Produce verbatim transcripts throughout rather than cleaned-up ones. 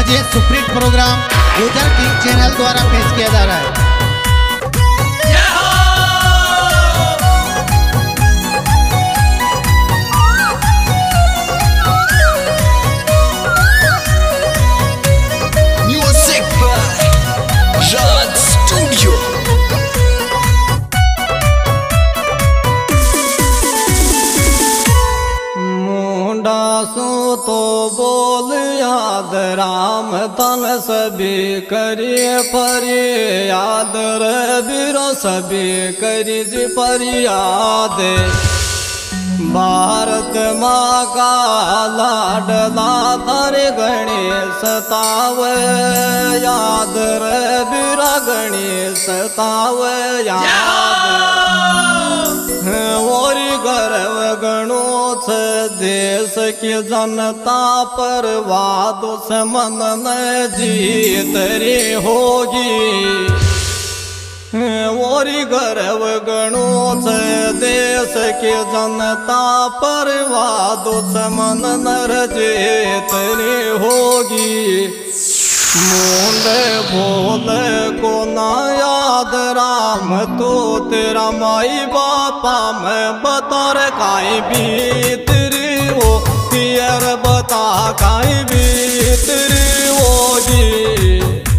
आज ये Supreet programme Gujar king channel द्वारा पेश किया जा रहा है। तो बोल याद राम तन सभी करिए परि याद रे बीरो सभी करी जी फरियाद। भारत माँ का लाडला तारे गणेश तावे याद रे बीरा गणेश तावे याद। ओरी गर्व गणोच देश की जनता पर वादों से मन में जीत रे होगी। ओरी गर्व गणोच देश की जनता पर वादों से मन नर जीत रे होगी। मूंद भोल को ना याद राम तो तेरा माई बापा में बतौर काई भीतरी वो पियर बता काई भीतरी होगी।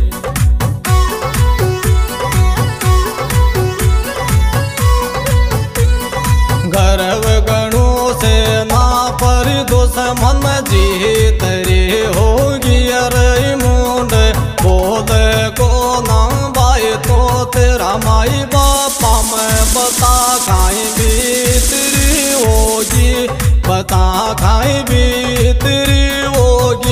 गर्व गणों से ना पर दुश्मन जीत रे होगी। अरे मूंड बोल को ना बाई तो तेरा माई बापा में बता खाई भीतरी होगी। बता खाई भीतरी होगी।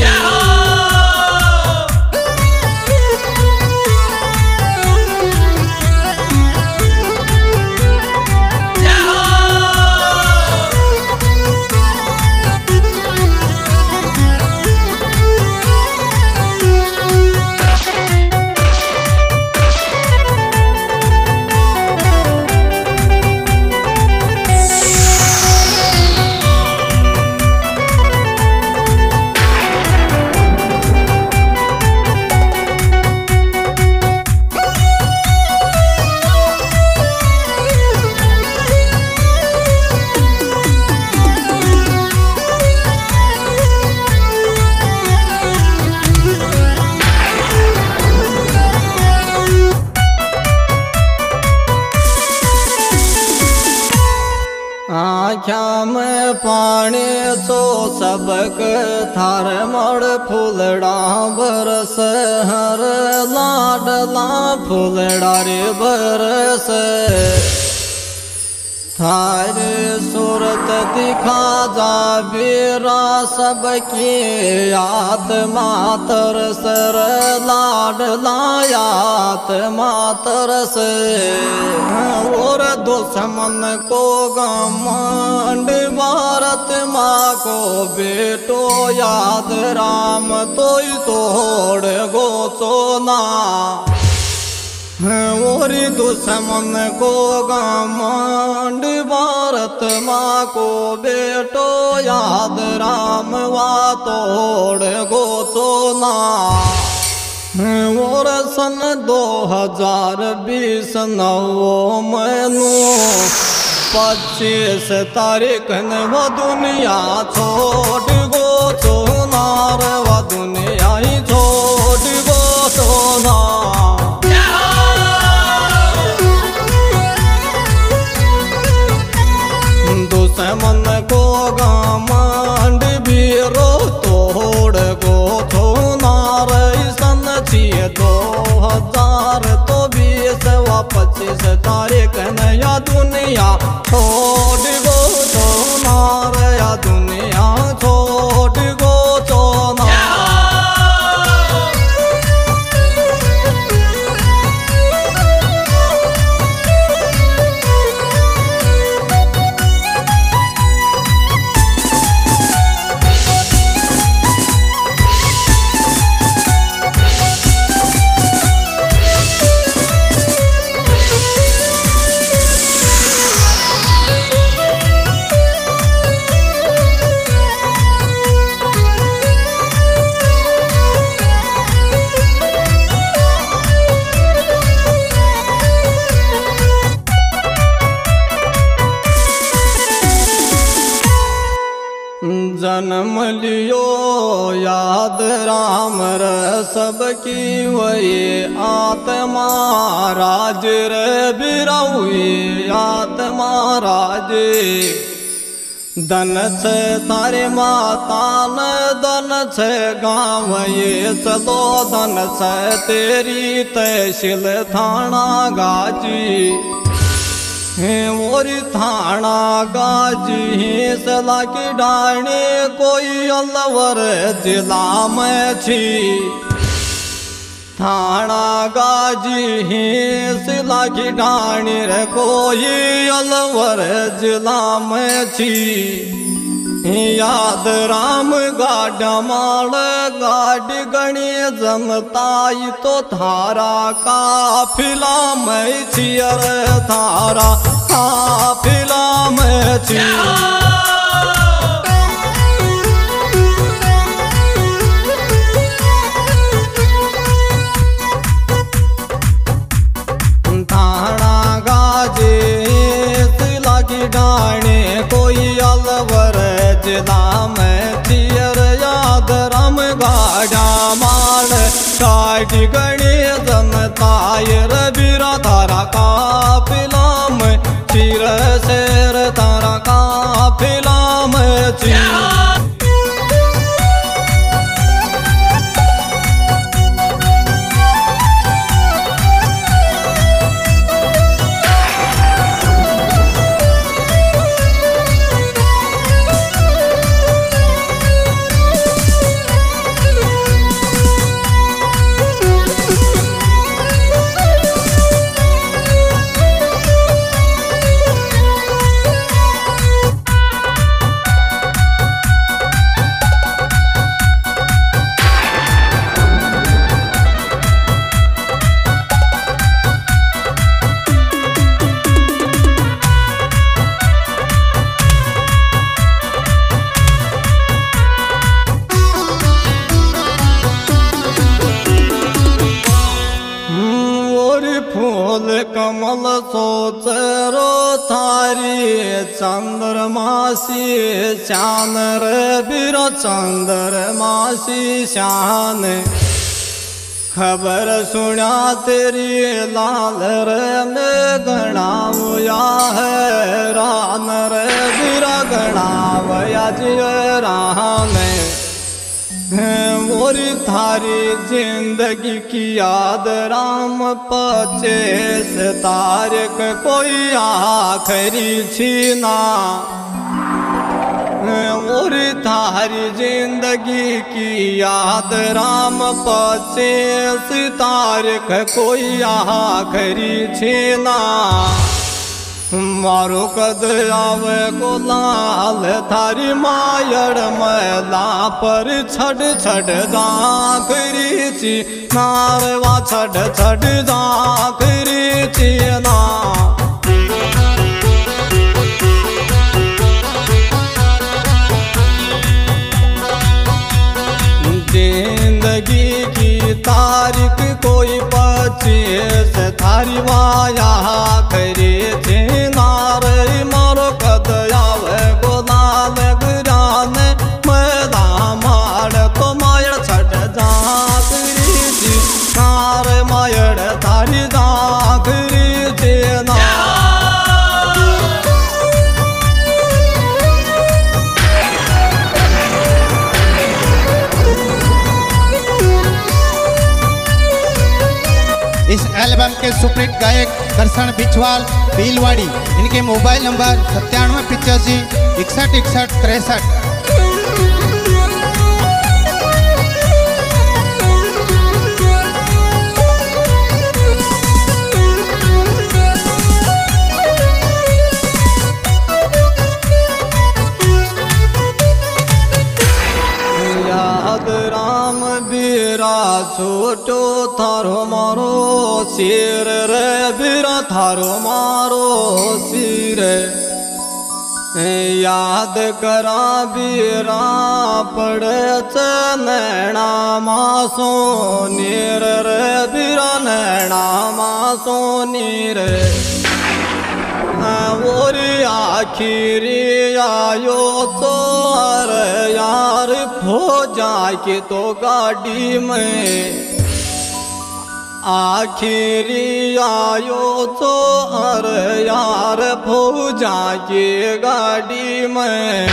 आँख्या में पानी सो सबक थार मड़ फूलड़ा बरस हर लाडला फूलड़ा रे बरस। थारे सूरत दिखा जा बीरा सबकी आत्मा तरस लाडला आत्मा तरस। और दुश्मन को घमंड भारत माँ को बेटो याद राम तो तोड़ गो सोना। ओरी दुश्मन को घमंड भारत माँ को बेटो याद राम वा तोड़ गो सोना। और सन दो हजार बीस नौ महीनू पच्चीस तारीख न वो दुनिया छोड़ गो सोनार व दुनिया ही छोड़ गो सोना। दुश्मन को घमंड बीरो तोड़ गो सोनार। सन छिए दो हजार तो बीस व पच्चीस तारीख नया दुनिया छोड़ गो सोनार या दुनिया छोड़ गो सोनार। जन्म लियो याद राम र सबकी वही आत्मा राज रे बिराउए आत्मा राज धन छे तारे माता न धन छे गाँव ये सदो धन छे तेरी तहसील थाना गाजी मोरी थाना गाजी सला की डाणी कोई अलवर जिला में छी थाना गाजी सिला की डाणी रे कोई अलवर जिला में छी याद राम गाड़ा माल गाड़ी गणी जनताई तो थारा काफिला में छियर थारा काफिला में छी थाना गाजे सिला की डाणे कोई अलवर जिला में चियर याद राम गाड़ा माल काटी गणी जनताय रबीरा तारा काफिला में चिर शेर तारा काफिला में चिर कमल सोच रो थारी चंद्रमासी शान रे बीरो चंद्रमासी शान खबर सुना तेरी लाल रे में गणावया है रान रे बीरा गणावया जी राम मोरी थारी जिंदगी की याद राम पचीस तारीख कोई आखरी छीना मोरी थारी जिंदगी की याद राम पचीस तारीख कोई आखरी छीना मारो कद आवे को लाल थारी मायड़ मैला पर छड़ छड़ जाखरी ची नारवा छड़ छड़ जाखरी ची ना जिंदगी की तारीख कोई पचीस थारी वाया करे थे नारे मारो कद आवे गोदाल गुरान मैदा मार तो मायड़ छड़ जाखरी थी नारे मायड़ थारी जाखरी थे ना इस एल्बम के सुपरहिट गायक करसन बिछवाल भीलवाड़ी। इनके मोबाइल नंबर सत्तानवे पिचासी इकसठ इकसठ तिरसठ। छोटो थारो मारो सिर रे बीरा थारो मारो सिर याद करा बीरा पड़े नैना मासो नीर रे बीरा नैना मासो नीर ओरी आखिरी आयो तो हो जाके तो गाड़ी में आखिरी आयो तो अरे यार फौजा की गाड़ी में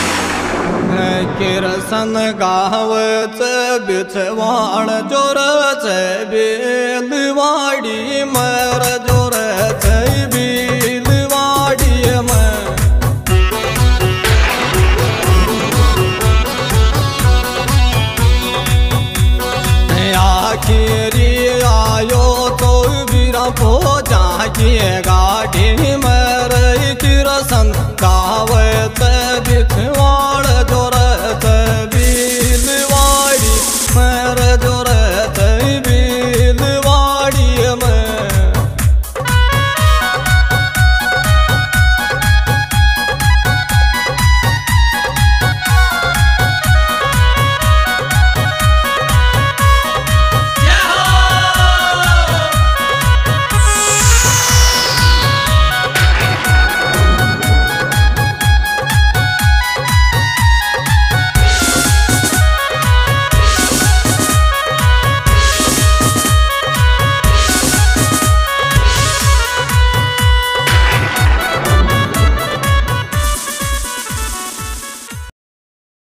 किरसन गाव च बिछवाड़ जोर च बेलवाड़ी मर जोर च बेलवाड़ी में आखिरी आयो तो वीरा फौजा की गाड़ी में किरसन का